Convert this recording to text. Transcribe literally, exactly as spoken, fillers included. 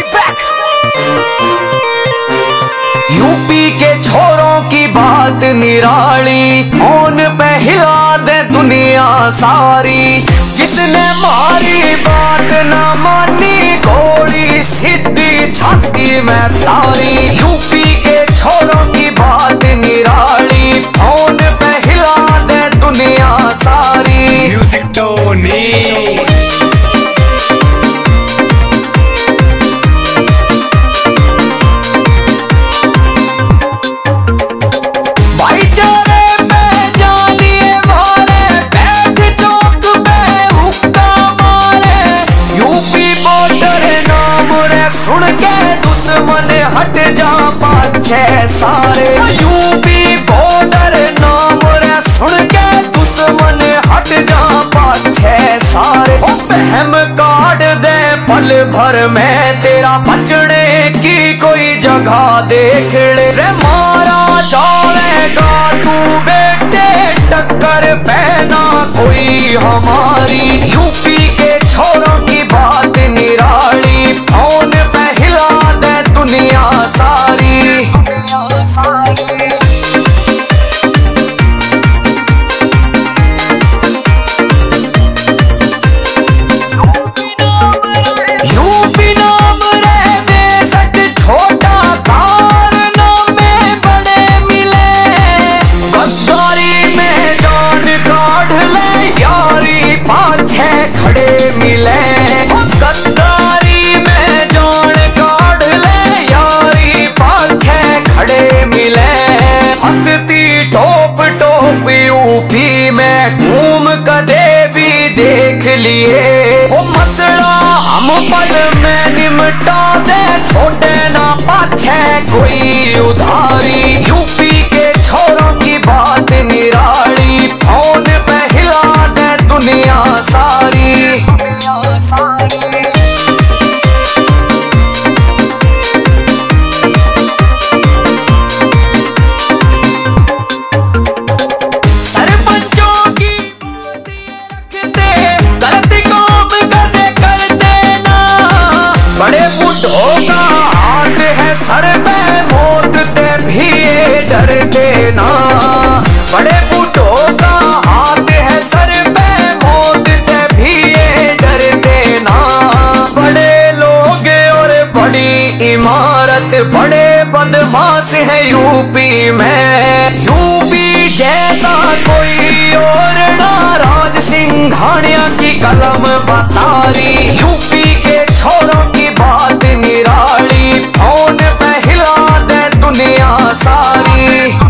UP के छोरों की बात निराली, फोन पे हिला दे दुनिया सारी। जिसने मारी बात न मानी, गोली सीधी छाती में तारी। यूपी के छोरों की बात निराली, फोन पे हिला दे दुनिया सारी। म्यूजिक टोनी दुश्मन हट जा पाछे सारे। यूपी बॉर्डर नाम रे सुन के दुश्मन हट जा पाछे सारे। ओ बहम काट दे पल भर में, तेरा बचने की कोई जगह देख ले रे। मारा जाएगा तू बेटे, टक्कर पहना कोई हमारी। यूपी के छोरों की बात निराली, फोन पे हिला दे दुनिया सारी। दुनिया सारी यूपी नाम रे बेशक छोटा, कारनामे बड़े मिले। गद्दारी में जान काढ़ ले, यारी पाछे खड़े मिले। गद्दारी में जान काढ़ ले, यारी पाछे खड़े मिले। हंसती टोप टोप यूपी में घूम कदे भी देख लिए। वो मसला हम पल में निमटा दे, छोटे ना पाछे कोई उधारी। यूपी के छोरों की बात निराली, फोन पे हिला दे दुनिया सारी। दुनिया सारी सर पे मौत ते भी ये डर देना। बड़े बूढ़ों का हाथ है सर पे, मौत ते भी ये डर देना। बड़े लोग और बड़ी इमारत, बड़े बदमाश है यूपी में। यूपी जैसा कोई और ना, राज सिंघानिया की कलम बतारी। यूपी के छोरों की बात निराली, फोन पे हिला दे दुनिया सारी।